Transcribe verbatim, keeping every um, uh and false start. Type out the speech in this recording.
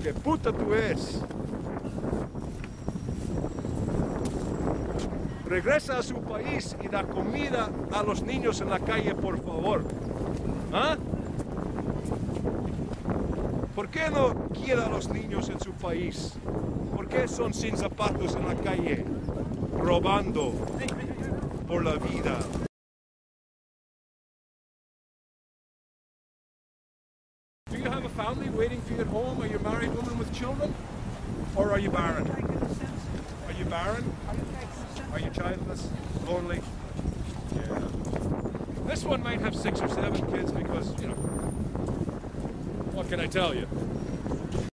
¿Qué puta tú es? Regresa a su país y da comida a los niños en la calle, por favor. ¿Ah? ¿Por qué no quiere a los niños en su país? ¿Por qué son sin zapatos en la calle, robando por la vida? Do you have a family waiting for you at home? Are you a married woman with children? Or are you barren? Are you barren? Are you childless? Lonely? Yeah. This one might have six or seven kids because, you know, what can I tell you?